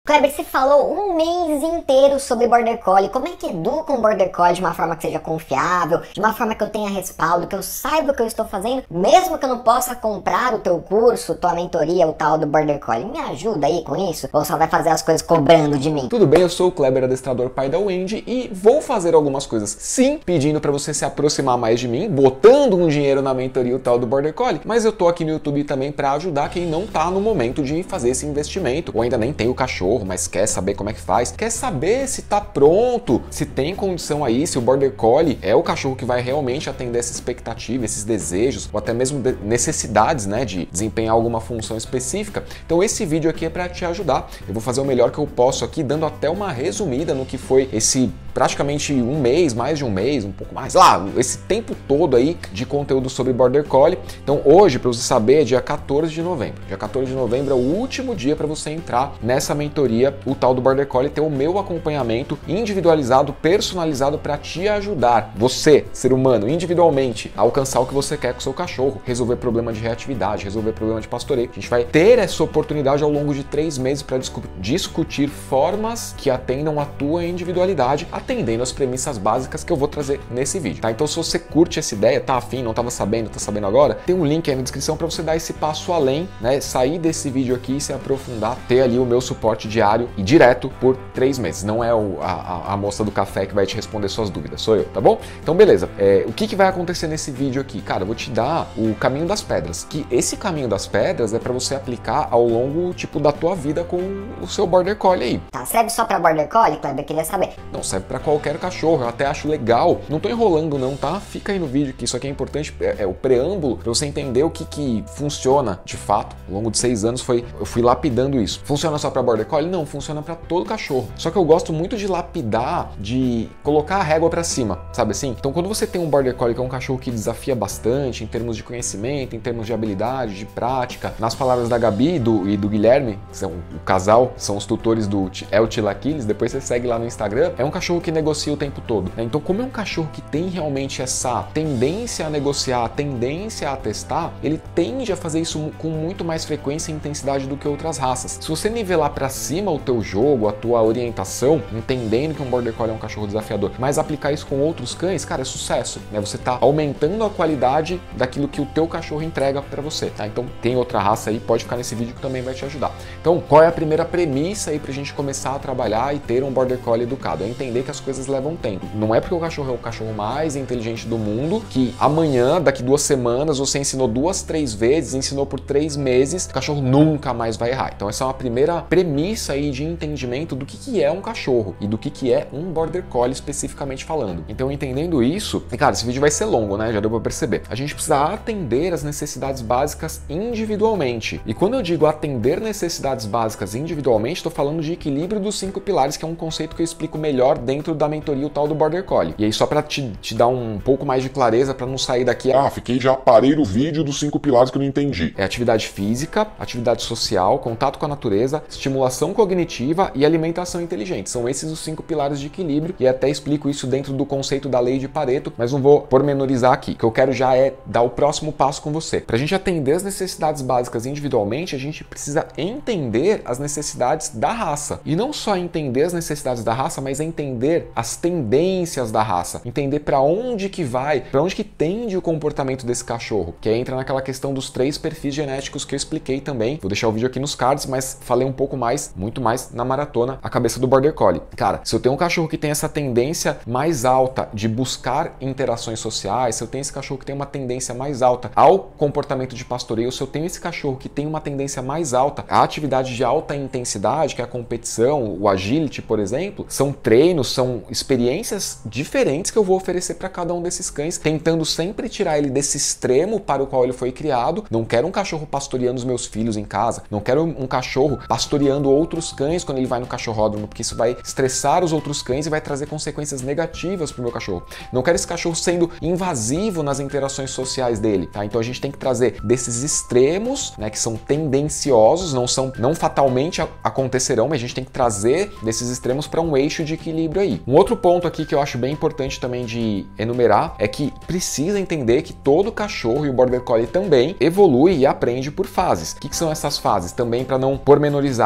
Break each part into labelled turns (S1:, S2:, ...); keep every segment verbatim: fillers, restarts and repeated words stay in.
S1: Kleber, você falou um mês inteiro sobre Border Collie. Como é que educa um Border Collie de uma forma que seja confiável, de uma forma que eu tenha respaldo, que eu saiba o que eu estou fazendo, mesmo que eu não possa comprar o teu curso, tua mentoria, o tal do Border Collie? Me ajuda aí com isso? Ou só vai fazer as coisas cobrando de mim?
S2: Tudo bem, eu sou o Kleber, adestrador pai da Wendy, e vou fazer algumas coisas, sim, pedindo para você se aproximar mais de mim, botando um dinheiro na mentoria, o tal do Border Collie, mas eu tô aqui no YouTube também para ajudar quem não tá no momento de fazer esse investimento, ou ainda nem tem o cachorro, mas quer saber como é que faz, quer saber se tá pronto, se tem condição aí, se o Border Collie é o cachorro que vai realmente atender essa expectativa, esses desejos, ou até mesmo de necessidades, né, de desempenhar alguma função específica. Então esse vídeo aqui é para te ajudar. Eu vou fazer o melhor que eu posso aqui, dando até uma resumida no que foi esse praticamente um mês, mais de um mês, um pouco mais, lá, esse tempo todo aí de conteúdo sobre Border Collie. Então hoje, para você saber, é dia quatorze de novembro. Dia quatorze de novembro é o último dia para você entrar nessa mentoria, o tal do Border Collie, ter o meu acompanhamento individualizado, personalizado para te ajudar, você, ser humano, individualmente, a alcançar o que você quer com o seu cachorro, resolver problema de reatividade, resolver problema de pastoreio. A gente vai ter essa oportunidade ao longo de três meses para discutir formas que atendam a tua individualidade, atendendo as premissas básicas que eu vou trazer nesse vídeo, tá? Então se você curte essa ideia, tá afim, não estava sabendo, tá sabendo agora, tem um link aí na descrição para você dar esse passo além, né? Sair desse vídeo aqui e se aprofundar, ter ali o meu suporte diário e direto por três meses. Não é o, a, a moça do café que vai te responder suas dúvidas, sou eu, tá bom? Então beleza, é, o que, que vai acontecer nesse vídeo aqui? Cara, eu vou te dar o caminho das pedras, que esse caminho das pedras é para você aplicar ao longo, tipo, da tua vida com o seu Border Collie aí.
S1: Tá, serve só pra Border Collie, Kleber? Queria saber.
S2: Não, serve para qualquer cachorro, eu até acho legal, não tô enrolando não, tá? Fica aí no vídeo que isso aqui é importante, é, é o preâmbulo para você entender o que que funciona de fato. Ao longo de seis anos foi, eu fui lapidando isso. Funciona só para Border Collie? Não, funciona para todo cachorro. Só que eu gosto muito de lapidar, de colocar a régua para cima, sabe assim? Então quando você tem um Border Collie que é um cachorro que desafia bastante em termos de conhecimento, em termos de habilidade, de prática, nas palavras da Gabi e do, e do Guilherme, que são o casal, são os tutores do El Chilaquiles, depois você segue lá no Instagram, é um cachorro que negocia o tempo todo, né? Então como é um cachorro que tem realmente essa tendência a negociar, a tendência a testar, ele tende a fazer isso com muito mais frequência e intensidade do que outras raças. Se você nivelar para cima o teu jogo, a tua orientação, entendendo que um Border Collie é um cachorro desafiador, mas aplicar isso com outros cães, cara, é sucesso, né? Você tá aumentando a qualidade daquilo que o teu cachorro entrega para você, tá? Então tem outra raça aí, pode ficar nesse vídeo que também vai te ajudar. Então, qual é a primeira premissa aí pra gente começar a trabalhar e ter um Border Collie educado? É entender que as coisas levam tempo. Não é porque o cachorro é o cachorro mais inteligente do mundo que amanhã, daqui duas semanas, você ensinou duas, três vezes, ensinou por três meses, o cachorro nunca mais vai errar. Então essa é uma primeira premissa aí de entendimento do que que é um cachorro e do que que é um Border Collie especificamente falando. Então entendendo isso, e cara, esse vídeo vai ser longo, né? Já deu pra perceber. A gente precisa atender as necessidades básicas individualmente. E quando eu digo atender necessidades básicas individualmente, estou falando de equilíbrio dos cinco pilares, que é um conceito que eu explico melhor dentro da mentoria, o tal do Border Collie. E aí só para te, te dar um pouco mais de clareza, para não sair daqui,
S3: ah, fiquei, já parei o vídeo dos cinco pilares que eu não entendi.
S2: É atividade física, atividade social, contato com a natureza, estimulação cognitiva e alimentação inteligente. São esses os cinco pilares de equilíbrio, e até explico isso dentro do conceito da lei de Pareto, mas não vou pormenorizar aqui. O que eu quero já é dar o próximo passo com você. Para a gente atender as necessidades básicas individualmente, a gente precisa entender as necessidades da raça. E não só entender as necessidades da raça, mas entender as tendências da raça. Entender para onde que vai, para onde que tende o comportamento desse cachorro. Que aí entra naquela questão dos três perfis genéticos que eu expliquei também. Vou deixar o vídeo aqui nos cards, mas falei um pouco mais, muito mais na maratona, a cabeça do Border Collie. Cara, se eu tenho um cachorro que tem essa tendência mais alta de buscar interações sociais, se eu tenho esse cachorro que tem uma tendência mais alta ao comportamento de pastoreio, se eu tenho esse cachorro que tem uma tendência mais alta à atividade de alta intensidade, que é a competição, o agility, por exemplo, são treinos, são experiências diferentes que eu vou oferecer para cada um desses cães, tentando sempre tirar ele desse extremo para o qual ele foi criado. Não quero um cachorro pastoreando os meus filhos em casa, não quero um cachorro pastoreando outros cães quando ele vai no cachorródromo, porque isso vai estressar os outros cães e vai trazer consequências negativas para o meu cachorro. Não quero esse cachorro sendo invasivo nas interações sociais dele, tá? Então a gente tem que trazer desses extremos, né, que são tendenciosos, não são, não fatalmente acontecerão, mas a gente tem que trazer desses extremos para um eixo de equilíbrio aí. Um outro ponto aqui que eu acho bem importante também de enumerar é que precisa entender que todo cachorro, e o Border Collie também, evolui e aprende por fases. O que, que são essas fases? Também para não pormenorizar. Eu vou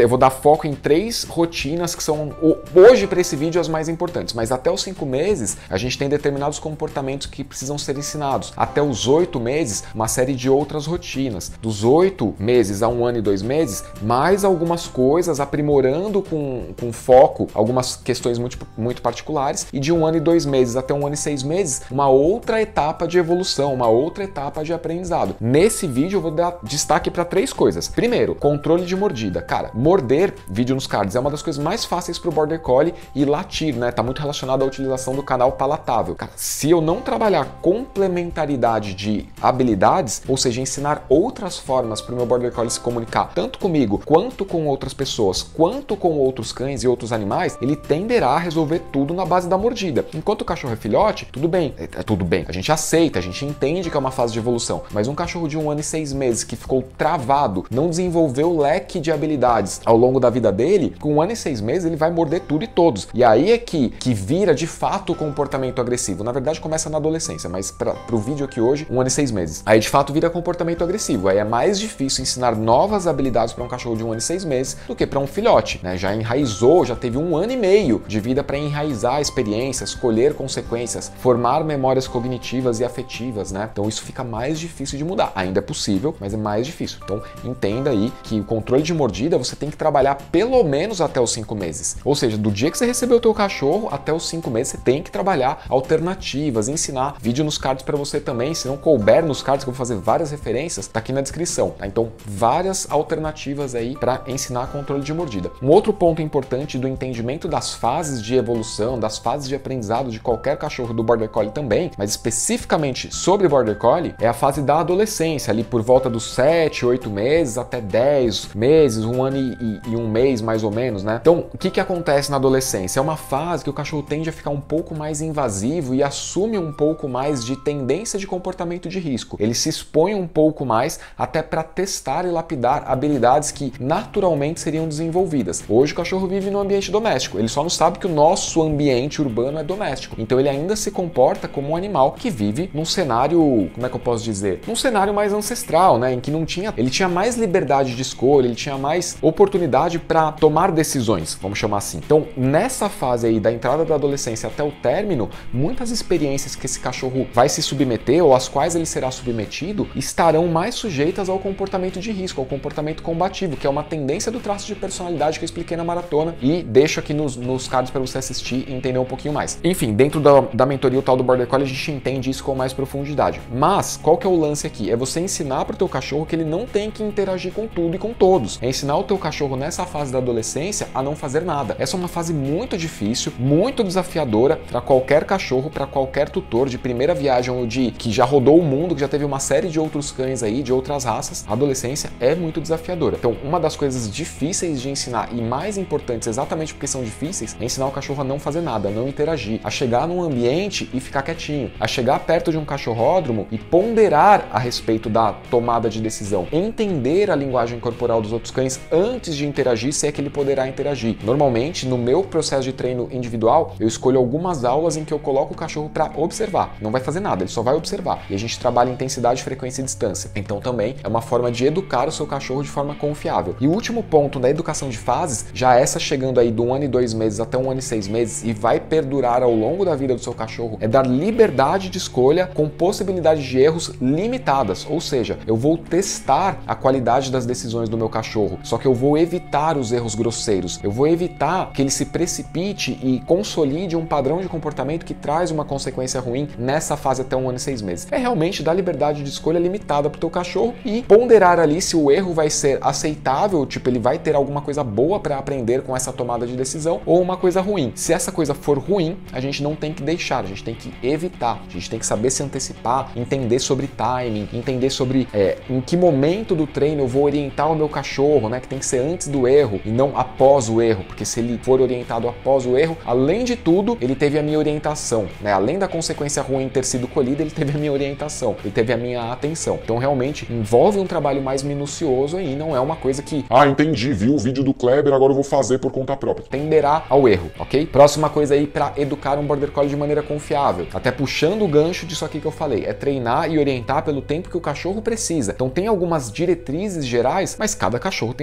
S2: eu vou dar foco em três rotinas que são hoje para esse vídeo as mais importantes, mas até os cinco meses a gente tem determinados comportamentos que precisam ser ensinados. Até os oito meses, uma série de outras rotinas. Dos oito meses a um ano e dois meses, mais algumas coisas, aprimorando com, com foco algumas questões muito, muito particulares, e de um ano e dois meses até um ano e seis meses, uma outra etapa de evolução, uma outra etapa de aprendizado. Nesse vídeo eu vou dar destaque para três coisas. Primeiro, controle de mordida. Cara, morder, vídeo nos cards, é uma das coisas mais fáceis para o Border Collie, e latir, né? Tá muito relacionado à utilização do canal palatável. Cara, se eu não trabalhar complementaridade de habilidades, ou seja, ensinar outras formas para o meu Border Collie se comunicar tanto comigo, quanto com outras pessoas, quanto com outros cães e outros animais, ele tenderá a resolver tudo na base da mordida. Enquanto o cachorro é filhote, tudo bem, é, é tudo bem. A gente aceita, a gente entende que é uma fase de evolução, mas um cachorro de um ano e seis meses que ficou travado, não desenvolveu o leque de habilidades ao longo da vida dele, com um ano e seis meses ele vai morder tudo e todos. E aí é que, que vira de fato o comportamento agressivo. Na verdade começa na adolescência, mas para o vídeo aqui hoje, um ano e seis meses. Aí de fato vira comportamento agressivo. Aí é mais difícil ensinar novas habilidades para um cachorro de um ano e seis meses do que para um filhote, né? Já enraizou, já teve um ano e meio de vida para enraizar experiências, colher consequências, formar memórias cognitivas e afetivas, né? Então isso fica mais difícil de mudar. Ainda é possível, mas é mais difícil. Então entenda aí que o controle de mordida você tem que trabalhar pelo menos até os cinco meses. Ou seja, do dia que você recebeu o teu cachorro até os cinco meses, você tem que trabalhar alternativas, ensinar vídeo nos cards para você também. Se não couber nos cards, que eu vou fazer várias referências, tá aqui na descrição, tá? Então várias alternativas aí para ensinar controle de mordida. Um outro ponto importante do entendimento das fases de evolução, das fases de aprendizado de qualquer cachorro do Border Collie também, mas especificamente sobre Border Collie, é a fase da adolescência, ali por volta dos sete, oito meses até dez meses, um ano e, e, e um mês mais ou menos, né? Então, o que que acontece na adolescência? É uma fase que o cachorro tende a ficar um pouco mais invasivo e assume um pouco mais de tendência de comportamento de risco. Ele se expõe um pouco mais até para testar e lapidar habilidades que naturalmente seriam desenvolvidas. Hoje o cachorro vive no ambiente doméstico, ele só não sabe que o nosso ambiente urbano é doméstico. Então ele ainda se comporta como um animal que vive num cenário, como é que eu posso dizer? Num cenário mais ancestral, né? Em que não tinha, ele tinha mais liberdade de escolha, ele tinha mais oportunidade para tomar decisões, vamos chamar assim. Então, nessa fase aí da entrada da adolescência até o término, muitas experiências que esse cachorro vai se submeter ou às quais ele será submetido estarão mais sujeitas ao comportamento de risco, ao comportamento combativo, que é uma tendência do traço de personalidade que eu expliquei na maratona e deixo aqui nos, nos cards para você assistir e entender um pouquinho mais. Enfim, dentro da, da mentoria o tal do Border Collie, a gente entende isso com mais profundidade. Mas, qual que é o lance aqui? É você ensinar para o teu cachorro que ele não tem que interagir com tudo e com todos. É ensinar o teu cachorro nessa fase da adolescência a não fazer nada. Essa é uma fase muito difícil, muito desafiadora para qualquer cachorro, para qualquer tutor de primeira viagem ou de que já rodou o mundo, que já teve uma série de outros cães aí, de outras raças. A adolescência é muito desafiadora. Então, uma das coisas difíceis de ensinar e mais importantes, exatamente porque são difíceis, é ensinar o cachorro a não fazer nada, a não interagir, a chegar num ambiente e ficar quietinho, a chegar perto de um cachorródromo e ponderar a respeito da tomada de decisão, entender a linguagem corporal dos outros cães antes de interagir, se é que ele poderá interagir. Normalmente, no meu processo de treino individual, eu escolho algumas aulas em que eu coloco o cachorro para observar. Não vai fazer nada, ele só vai observar. E a gente trabalha intensidade, frequência e distância. Então também é uma forma de educar o seu cachorro de forma confiável. E o último ponto da educação de fases, já essa chegando aí do um ano e dois meses até um ano e seis meses e vai perdurar ao longo da vida do seu cachorro, é dar liberdade de escolha com possibilidade de erros limitadas. Ou seja, eu vou testar a qualidade das decisões do meu cachorro, só que eu vou evitar os erros grosseiros. Eu vou evitar que ele se precipite e consolide um padrão de comportamento que traz uma consequência ruim nessa fase até um ano e seis meses. É realmente dar liberdade de escolha limitada para o teu cachorro e ponderar ali se o erro vai ser aceitável, tipo, ele vai ter alguma coisa boa para aprender com essa tomada de decisão ou uma coisa ruim. Se essa coisa for ruim, a gente não tem que deixar, a gente tem que evitar, a gente tem que saber se antecipar, entender sobre timing, entender sobre é, em que momento do treino eu vou orientar o meu cachorro, né, que tem que ser antes do erro e não após o erro, porque se ele for orientado após o erro, além de tudo, ele teve a minha orientação, né, além da consequência ruim ter sido colhida, ele teve a minha orientação, ele teve a minha atenção. Então realmente envolve um trabalho mais minucioso aí, não é uma coisa que...
S3: Ah, entendi, vi o vídeo do Kleber, agora eu vou fazer por conta própria.
S2: Tenderá ao erro, ok? Próxima coisa aí para educar um Border Collie de maneira confiável, até puxando o gancho disso aqui que eu falei, é treinar e orientar pelo tempo que o cachorro precisa. Então tem algumas diretrizes gerais, mas cada cachorro tem a sua individualidade.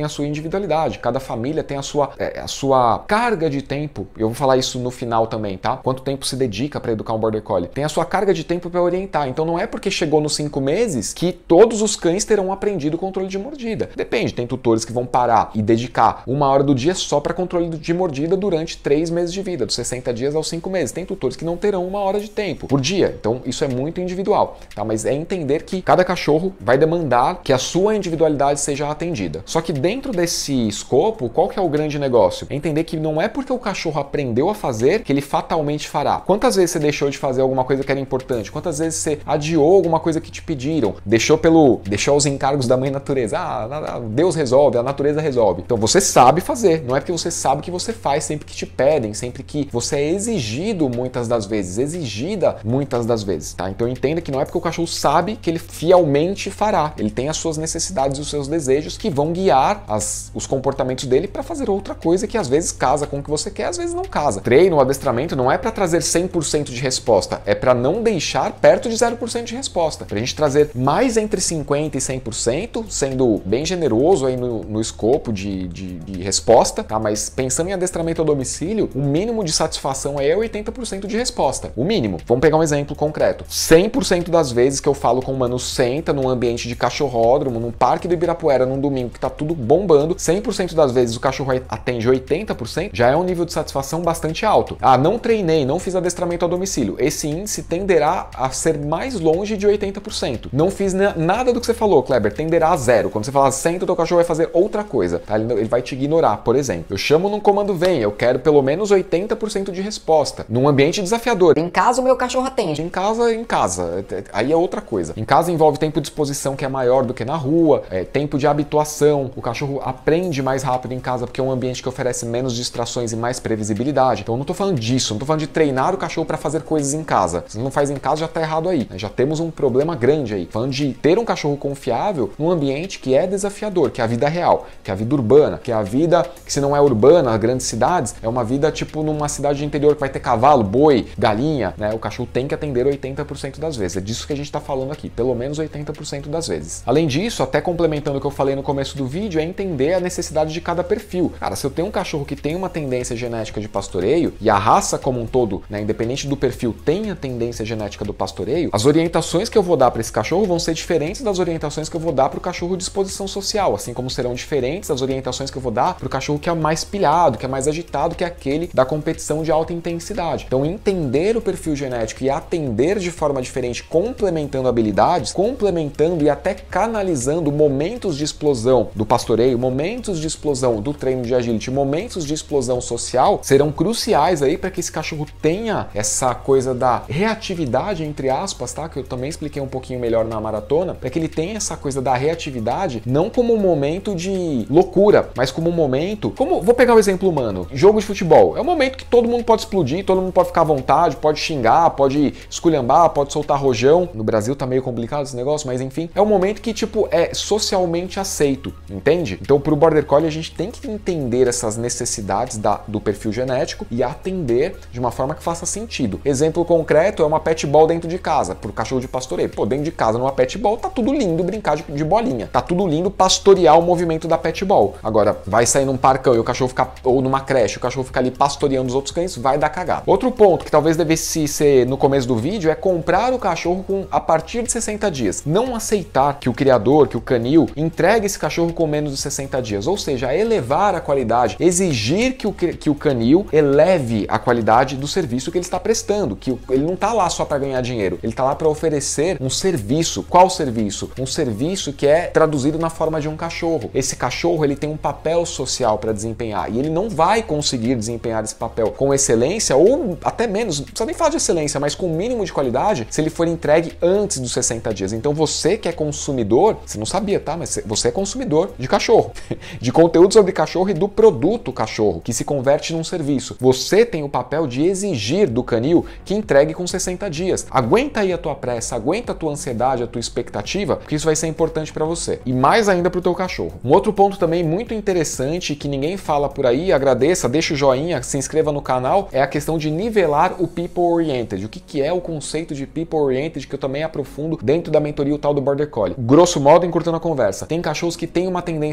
S2: individualidade, cada família tem a sua, é, a sua carga de tempo, eu vou falar isso no final também, tá? Quanto tempo se dedica para educar um Border Collie. Tem a sua carga de tempo para orientar, então não é porque chegou nos cinco meses que todos os cães terão aprendido o controle de mordida. Depende, tem tutores que vão parar e dedicar uma hora do dia só para controle de mordida durante três meses de vida, dos sessenta dias aos cinco meses. Tem tutores que não terão uma hora de tempo por dia, então isso é muito individual, tá? Mas é entender que cada cachorro vai demandar que a sua individualidade seja atendida. Só que dentro desse escopo, qual que é o grande negócio? É entender que não é porque o cachorro aprendeu a fazer que ele fatalmente fará. Quantas vezes você deixou de fazer alguma coisa que era importante? Quantas vezes você adiou alguma coisa que te pediram? Deixou pelo, deixou os encargos da mãe natureza. Ah, Deus resolve, a natureza resolve. Então você sabe fazer, não é porque você sabe que você faz sempre que te pedem, sempre que você é exigido muitas das vezes, exigida muitas das vezes, tá? Então entenda que não é porque o cachorro sabe que ele fielmente fará. Ele tem as suas necessidades e os seus desejos que vão guiar as, os comportamentos dele para fazer outra coisa que às vezes casa com o que você quer, às vezes não casa. Treino, o adestramento não é para trazer cem por cento de resposta, é para não deixar perto de zero por cento de resposta. Pra gente trazer mais entre cinquenta por cento e cem por cento, sendo bem generoso aí no, no escopo de, de, de resposta, tá? Mas pensando em adestramento a domicílio, o mínimo de satisfação aí é oitenta por cento de resposta. O mínimo. Vamos pegar um exemplo concreto. cem por cento das vezes que eu falo com o mano senta num ambiente de cachorródromo, num parque do Ibirapuera, num domingo que tá tudo bombando, cem por cento das vezes o cachorro atende oitenta por cento, já é um nível de satisfação bastante alto. Ah, não treinei, não fiz adestramento a domicílio. Esse índice tenderá a ser mais longe de oitenta por cento. Não fiz nada do que você falou, Kleber, tenderá a zero. Quando você falar senta, o teu cachorro vai fazer outra coisa, tá? Ele vai te ignorar, por exemplo. Eu chamo num comando vem, eu quero pelo menos oitenta por cento de resposta. Num ambiente desafiador. Em casa, o meu cachorro atende. Em casa, em casa. Aí é outra coisa. Em casa envolve tempo de exposição que é maior do que na rua, é, tempo de habituação. O cachorro aprende mais rápido em casa porque é um ambiente que oferece menos distrações e mais previsibilidade. Então eu não tô falando disso, não tô falando de treinar o cachorro para fazer coisas em casa. Se não faz em casa, já tá errado aí. Já temos um problema grande aí. Falando de ter um cachorro confiável num ambiente que é desafiador, que é a vida real, que é a vida urbana, que é a vida que se não é urbana, grandes cidades, é uma vida tipo numa cidade de interior que vai ter cavalo, boi, galinha, né? O cachorro tem que atender oitenta por cento das vezes. É disso que a gente tá falando aqui, pelo menos oitenta por cento das vezes. Além disso, até complementando o que eu falei no começo do vídeo, é entender a necessidade de cada perfil. Cara, se eu tenho um cachorro que tem uma tendência genética de pastoreio e a raça como um todo, né, independente do perfil, tem a tendência genética do pastoreio, as orientações que eu vou dar para esse cachorro vão ser diferentes das orientações que eu vou dar para o cachorro de exposição social, assim como serão diferentes as orientações que eu vou dar para o cachorro que é mais pilhado, que é mais agitado, que é aquele da competição de alta intensidade. Então, entender o perfil genético e atender de forma diferente, complementando habilidades, complementando e até canalizando momentos de explosão do pastoreio, momentos de explosão do treino de agility, momentos de explosão social, serão cruciais aí para que esse cachorro tenha essa coisa da reatividade, entre aspas, tá? Que eu também expliquei um pouquinho melhor na maratona, para que ele tenha essa coisa da reatividade, não como um momento de loucura, mas como um momento, como, vou pegar o exemplo humano, jogo de futebol, é um momento que todo mundo pode explodir, todo mundo pode ficar à vontade, pode xingar, pode esculhambar, pode soltar rojão. No Brasil tá meio complicado esse negócio, mas enfim, é um momento que, tipo, é socialmente aceito, entende? Então, pro Border Collie, a gente tem que entender essas necessidades da, do perfil genético e atender de uma forma que faça sentido. Exemplo concreto é uma pet ball dentro de casa, pro cachorro de pastoreio. Pô, dentro de casa, numa pet ball, tá tudo lindo brincar de, de bolinha. Tá tudo lindo pastorear o movimento da pet ball. Agora, vai sair num parcão e o cachorro ficar, ou numa creche, o cachorro ficar ali pastoreando os outros cães, vai dar cagada. Outro ponto que talvez devesse ser no começo do vídeo é comprar o cachorro com, a partir de sessenta dias. Não aceitar que o criador, que o canil, entregue esse cachorro com menos de sessenta dias. Ou seja, elevar a qualidade, exigir que o, que o canil eleve a qualidade do serviço que ele está prestando, que ele não está lá só para ganhar dinheiro, ele está lá para oferecer um serviço. Qual serviço? Um serviço que é traduzido na forma de um cachorro. Esse cachorro, ele tem um papel social para desempenhar e ele não vai conseguir desempenhar esse papel com excelência ou até menos, não precisa nem falar de excelência, mas com o mínimo de qualidade se ele for entregue antes dos sessenta dias. Então você que é consumidor, você não sabia, tá? Mas você é consumidor de cachorro, de conteúdo sobre cachorro e do produto cachorro, que se converte num serviço. Você tem o papel de exigir do canil que entregue com sessenta dias. Aguenta aí a tua pressa, aguenta a tua ansiedade, a tua expectativa, porque isso vai ser importante para você. E mais ainda para o teu cachorro. Um outro ponto também muito interessante que ninguém fala por aí, agradeça, deixa o joinha, se inscreva no canal, é a questão de nivelar o People Oriented. O que, que é o conceito de People Oriented que eu também aprofundo dentro da mentoria o tal do Border Collie. Grosso modo, encurtando a conversa, tem cachorros que têm uma tendência mais alta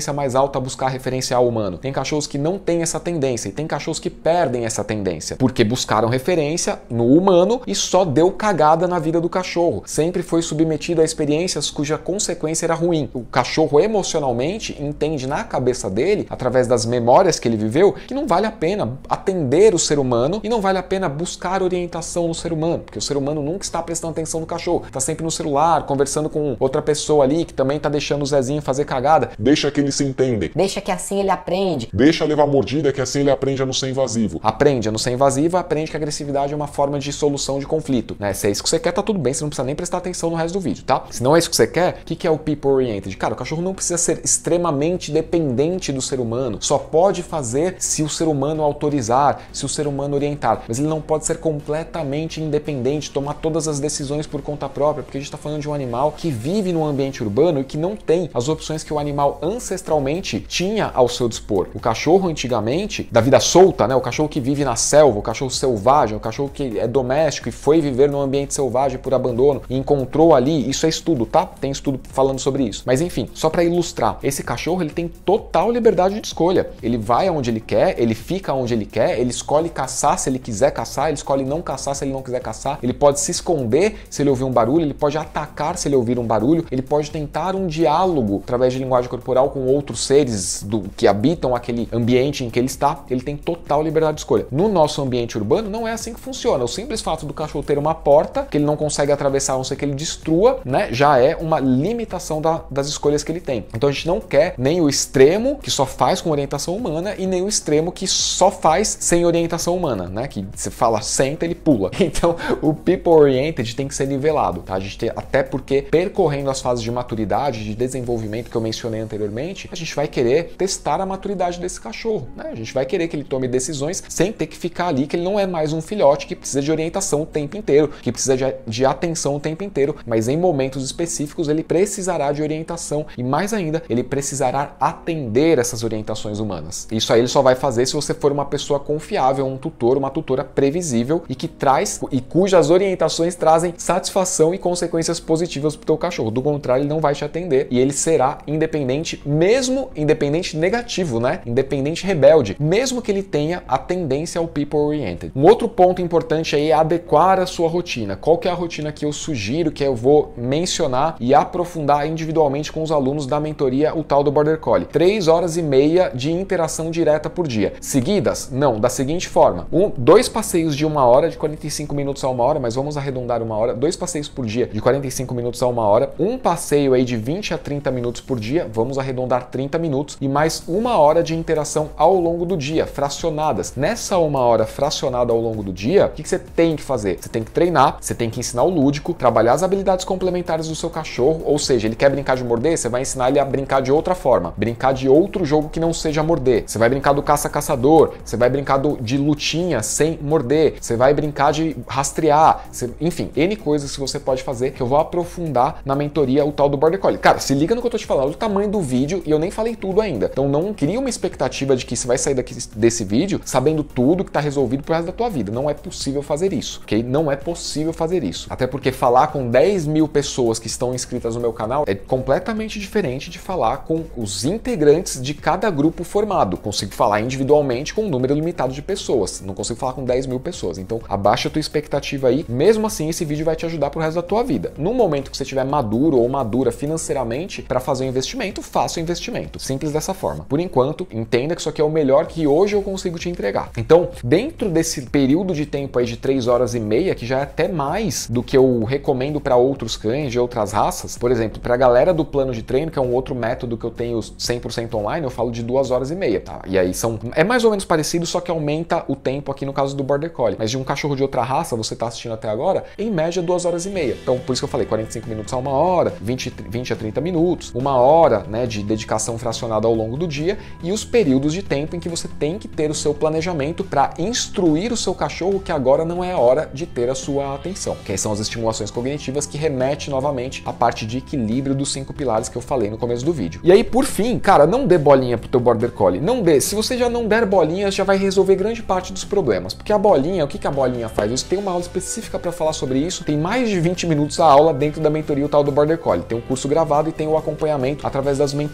S2: alta a buscar referencial humano. Tem cachorros que não têm essa tendência e tem cachorros que perdem essa tendência, porque buscaram referência no humano e só deu cagada na vida do cachorro. Sempre foi submetido a experiências cuja consequência era ruim. O cachorro emocionalmente entende na cabeça dele, através das memórias que ele viveu, que não vale a pena atender o ser humano e não vale a pena buscar orientação no ser humano, porque o ser humano nunca está prestando atenção no cachorro, está sempre no celular, conversando com outra pessoa ali que também está deixando o Zezinho fazer cagada.
S3: Deixa que eles se entendem.
S1: Deixa que assim ele aprende.
S3: Deixa levar mordida que assim ele aprende a não ser invasivo.
S2: Aprende a não ser invasivo, aprende que a agressividade é uma forma de solução de conflito, né? Se é isso que você quer, tá tudo bem, você não precisa nem prestar atenção no resto do vídeo, tá? Se não é isso que você quer, o que que é o people oriented? Cara, o cachorro não precisa ser extremamente dependente do ser humano, só pode fazer se o ser humano autorizar, se o ser humano orientar, mas ele não pode ser completamente independente, tomar todas as decisões por conta própria, porque a gente está falando de um animal que vive num ambiente urbano e que não tem as opções que o animal ancestralmente tinha ao seu dispor. O cachorro antigamente, da vida solta, né? O cachorro que vive na selva, o cachorro selvagem, o cachorro que é doméstico e foi viver num ambiente selvagem por abandono e encontrou ali, isso é estudo, tá? Tem estudo falando sobre isso. Mas enfim, só para ilustrar, esse cachorro ele tem total liberdade de escolha. Ele vai aonde ele quer, ele fica onde ele quer, ele escolhe caçar se ele quiser caçar, ele escolhe não caçar se ele não quiser caçar, ele pode se esconder se ele ouvir um barulho, ele pode atacar se ele ouvir um barulho, ele pode tentar um diálogo através de linguagem corporal com outros seres do, que habitam aquele ambiente em que ele está. Ele tem total liberdade de escolha. No nosso ambiente urbano não é assim que funciona. O simples fato do cachorro ter uma porta que ele não consegue atravessar, a não ser que ele destrua, né, já é uma limitação da, das escolhas que ele tem. Então a gente não quer nem o extremo que só faz com orientação humana e nem o extremo que só faz sem orientação humana, né, que você fala senta, ele pula. Então o people oriented tem que ser nivelado, tá? A gente tem, até porque percorrendo as fases de maturidade, de desenvolvimento que eu mencionei anteriormente, a gente vai querer testar a maturidade desse cachorro, né? A gente vai querer que ele tome decisões sem ter que ficar ali, que ele não é mais um filhote que precisa de orientação o tempo inteiro, que precisa de, de atenção o tempo inteiro, mas em momentos específicos ele precisará de orientação e mais ainda, ele precisará atender essas orientações humanas. Isso aí ele só vai fazer se você for uma pessoa confiável, um tutor, uma tutora previsível e que traz e cujas orientações trazem satisfação e consequências positivas para o teu cachorro. Do contrário, ele não vai te atender e ele será independente, mesmo independente negativo, né? Independente rebelde, mesmo que ele tenha a tendência ao people oriented. Um outro ponto importante aí é adequar a sua rotina. Qual que é a rotina que eu sugiro, que eu vou mencionar e aprofundar individualmente com os alunos da mentoria, o tal do Border Collie? Três horas e meia de interação direta por dia. Seguidas? Não, da seguinte forma. Um, dois passeios de uma hora, de quarenta e cinco minutos a uma hora, mas vamos arredondar uma hora. Dois passeios por dia de quarenta e cinco minutos a uma hora. Um passeio aí de vinte a trinta minutos por dia, vamos arredondar trinta minutos. E mais uma hora de interação ao longo do dia, fracionadas. Nessa uma hora fracionada ao longo do dia, o que, que você tem que fazer? Você tem que treinar, você tem que ensinar o lúdico, trabalhar as habilidades complementares do seu cachorro, ou seja, ele quer brincar de morder, você vai ensinar ele a brincar de outra forma, brincar de outro jogo que não seja morder. Você vai brincar do caça-caçador, você vai brincar do, de lutinha sem morder, você vai brincar de rastrear, você, enfim, N coisas que você pode fazer que eu vou aprofundar na mentoria, o tal do Border Collie. Cara, se liga no que eu tô te falando, o tamanho do vídeo e eu nem falei tudo ainda. Então não cria uma expectativa de que você vai sair daqui desse vídeo sabendo tudo que tá resolvido pro resto da tua vida. Não é possível fazer isso, ok? Não é possível fazer isso. Até porque falar com dez mil pessoas que estão inscritas no meu canal é completamente diferente de falar com os integrantes de cada grupo formado. Consigo falar individualmente com um número limitado de pessoas. Não consigo falar com dez mil pessoas. Então abaixa a tua expectativa aí. Mesmo assim, esse vídeo vai te ajudar pro resto da tua vida. No momento que você estiver maduro ou madura financeiramente para fazer um investimento, faça o investimento. Simples dessa forma. Por enquanto, entenda que isso aqui é o melhor que hoje eu consigo te entregar. Então, dentro desse período de tempo aí de três horas e meia, que já é até mais do que eu recomendo para outros cães de outras raças, por exemplo, para a galera do plano de treino, que é um outro método que eu tenho cem por cento online, eu falo de duas horas e meia, tá? E aí são é mais ou menos parecido, só que aumenta o tempo aqui no caso do Border Collie. Mas de um cachorro de outra raça, você tá assistindo até agora, em média duas horas e meia. Então, por isso que eu falei quarenta e cinco minutos a uma hora, vinte, vinte a trinta minutos, uma hora, né, de dedicação fracionada ao longo do dia e os períodos de tempo em que você tem que ter o seu planejamento para instruir o seu cachorro que agora não é hora de ter a sua atenção, que são as estimulações cognitivas, que remete novamente à parte de equilíbrio dos cinco pilares que eu falei no começo do vídeo. E aí, por fim, cara, não dê bolinha pro teu Border Collie, não dê. Se você já não der bolinha, já vai resolver grande parte dos problemas, porque a bolinha, o que que a bolinha faz? Você tem uma aula específica para falar sobre isso, tem mais de vinte minutos a aula dentro da mentoria, o tal do Border Collie. Tem um curso gravado e tem o acompanhamento através das mentorias para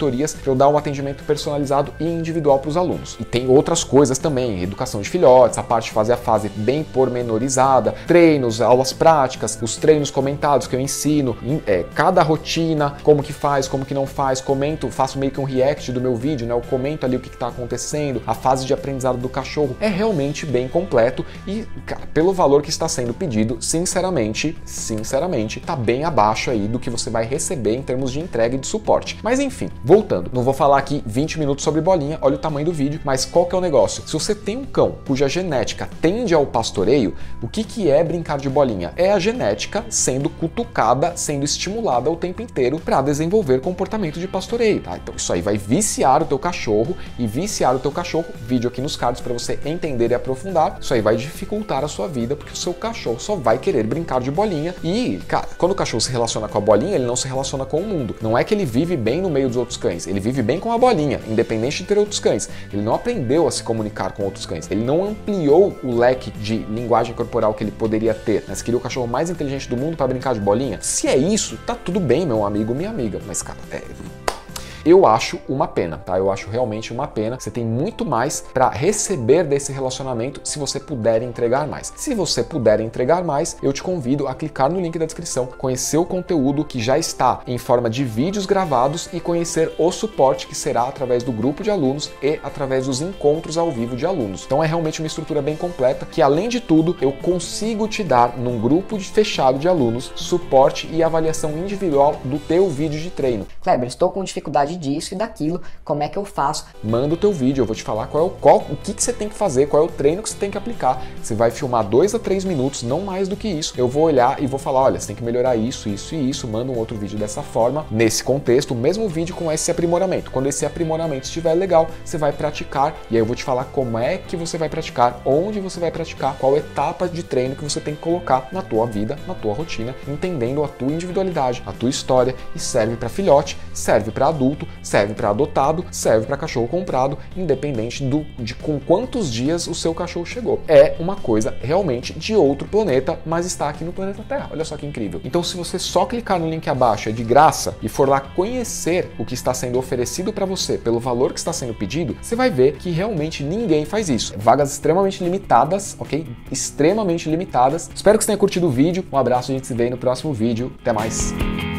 S2: eu dar um atendimento personalizado e individual para os alunos. E tem outras coisas também, educação de filhotes, a parte fase a fase bem pormenorizada, treinos, aulas práticas, os treinos comentados que eu ensino, é, cada rotina, como que faz, como que não faz, comento, faço meio que um react do meu vídeo, né? Eu comento ali o que está acontecendo, a fase de aprendizado do cachorro. É realmente bem completo e, cara, pelo valor que está sendo pedido, sinceramente, sinceramente, tá bem abaixo aí do que você vai receber em termos de entrega e de suporte. Mas enfim, voltando, não vou falar aqui vinte minutos sobre bolinha, olha o tamanho do vídeo, mas qual que é o negócio? Se você tem um cão cuja genética tende ao pastoreio, o que que é brincar de bolinha? É a genética sendo cutucada, sendo estimulada o tempo inteiro para desenvolver comportamento de pastoreio, tá? Então isso aí vai viciar o teu cachorro e viciar o teu cachorro, vídeo aqui nos cards para você entender e aprofundar, isso aí vai dificultar a sua vida porque o seu cachorro só vai querer brincar de bolinha e, cara, quando o cachorro se relaciona com a bolinha, ele não se relaciona com o mundo. Não é que ele vive bem no meio dos outros cães, ele vive bem com a bolinha, independente de ter outros cães. Ele não aprendeu a se comunicar com outros cães, ele não ampliou o leque de linguagem corporal que ele poderia ter, né? Você queria o cachorro mais inteligente do mundo para brincar de bolinha? Se é isso, tá tudo bem, meu amigo, minha amiga, mas, cara, é... eu acho uma pena, tá? Eu acho realmente uma pena. Você tem muito mais para receber desse relacionamento se você puder entregar mais. Se você puder entregar mais, eu te convido a clicar no link da descrição, conhecer o conteúdo que já está em forma de vídeos gravados e conhecer o suporte que será através do grupo de alunos e através dos encontros ao vivo de alunos. Então é realmente uma estrutura bem completa que, além de tudo, eu consigo te dar num grupo fechado de alunos suporte e avaliação individual do teu vídeo de treino.
S4: Kleber, estou com dificuldade disso e daquilo, como é que eu faço?
S2: Manda o teu vídeo, eu vou te falar qual é o, qual, o que, que você tem que fazer, qual é o treino que você tem que aplicar. Você vai filmar dois a três minutos, não mais do que isso. Eu vou olhar e vou falar, olha, você tem que melhorar isso, isso e isso, manda um outro vídeo dessa forma, nesse contexto, o mesmo vídeo com esse aprimoramento. Quando esse aprimoramento estiver legal, você vai praticar e aí eu vou te falar como é que você vai praticar, onde você vai praticar, qual etapa de treino que você tem que colocar na tua vida, na tua rotina, entendendo a tua individualidade, a tua história, e serve para filhote, serve para adulto, serve para adotado, serve para cachorro comprado, independente do, de com quantos dias o seu cachorro chegou. É uma coisa realmente de outro planeta, mas está aqui no planeta Terra. Olha só que incrível. Então, se você só clicar no link abaixo, é de graça, e for lá conhecer o que está sendo oferecido para você pelo valor que está sendo pedido, você vai ver que realmente ninguém faz isso. Vagas extremamente limitadas, ok? Extremamente limitadas. Espero que você tenha curtido o vídeo. Um abraço, a gente se vê aí no próximo vídeo. Até mais!